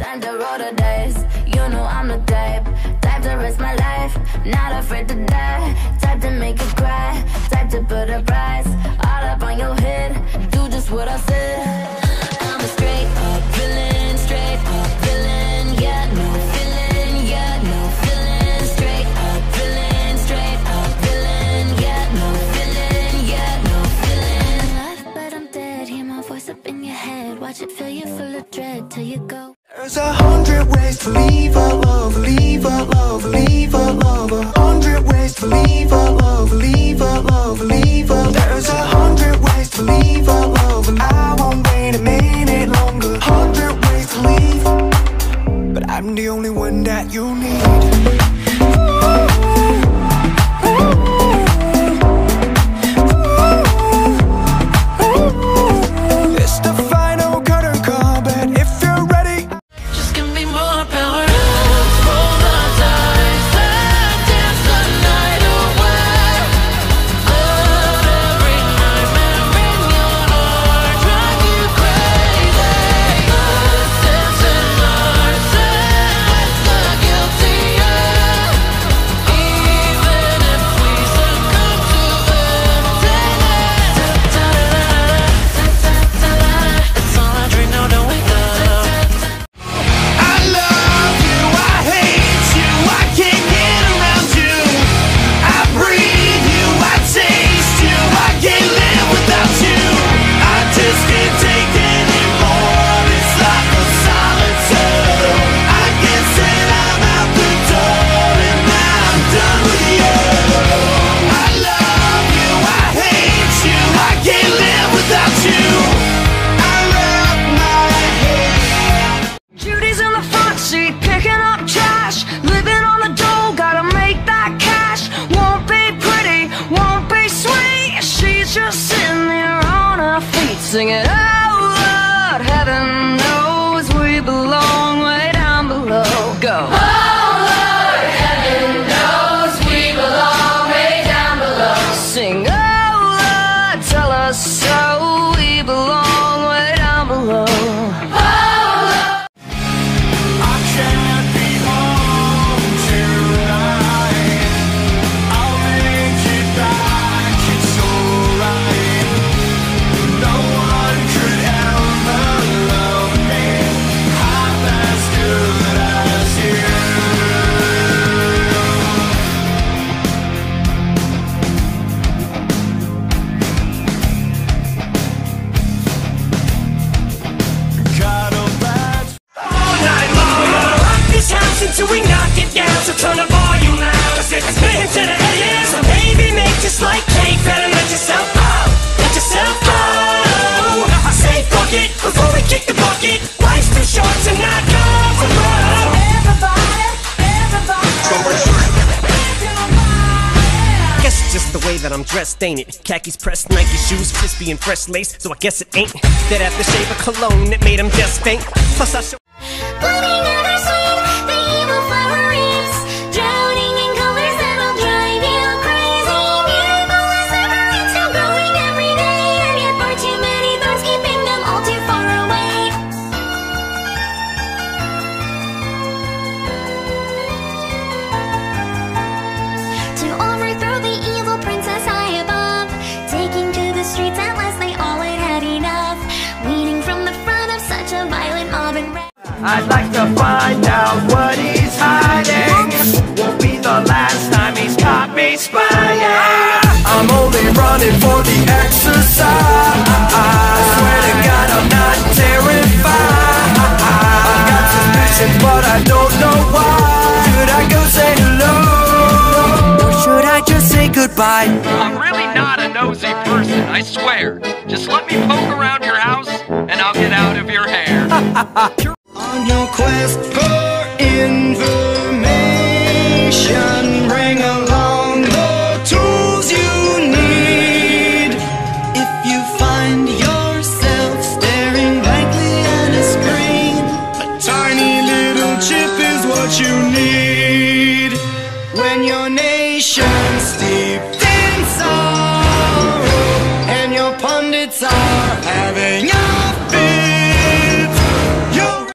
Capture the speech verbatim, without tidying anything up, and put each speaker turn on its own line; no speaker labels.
time to roll the dice. You know I'm the type, type to risk my life, not afraid to die, type to make you cry, type to put a price all up on your head. Do just what I said. I'm a straight up villain, straight up villain. Yeah, no feeling, yeah, no feeling. Straight up villain, straight up villain. Yeah, no feeling, yeah, no feeling. Alive, but I'm dead. Hear my voice up in your head. Watch it fill you full of dread till you go.
There's a hundred ways to leave a love, leave a love, leave a love. A hundred ways to leave a love, leave a love, leave a. There's a hundred ways to leave a love, and I won't wait a minute longer. Hundred ways to leave, but I'm the only one that you need.
Singing, oh Lord, heaven knows we belong way down below. Go. Oh Lord, heaven knows we belong way down below. Sing, oh Lord, tell us so, we belong way down below. Oh Lord.
I can't be home tonight. I'll make it back, it's alright. No one could ever love me half as good as you. Got a bad all night long. We're gonna rock this house until we knock it down. So turn the volume loud, 'cause it's spinning to the A M. So baby, make just like cake, better let yourself go, let yourself go. I say fuck it before we kick the bucket. Life's too short to not go for broke.
Everybody, everybody.
Guess it's just the way that I'm dressed, ain't it? Khakis pressed, Nike shoes, crispy and fresh lace. So I guess it ain't that aftershave of cologne that made him just faint. Plus I show
Blooming ever sweet, the evil flower reaps, drowning in colors that'll drive you crazy. Beautiful as ever, it's still growing every day, and yet far too many thorns keeping them all too far away. To overthrow the evil princess high above, taking to the streets at last they all had had enough, leading from the front of such a violent mob and red.
I'd like to find out what he's hiding. Won't be the last time he's caught me spying. I'm only running for the exercise. I swear to God I'm not terrified. I've got suspicions but I don't know why. Should I go say hello, or should I just say goodbye?
I'm really not a nosy person, I swear. Just let me poke around your house and I'll get out of your hair.
On your quest for information, bring along the tools you need. If you find yourself staring blankly at a screen, a tiny little chip is what you need. When your nation's steeped in sorrow and your pundits are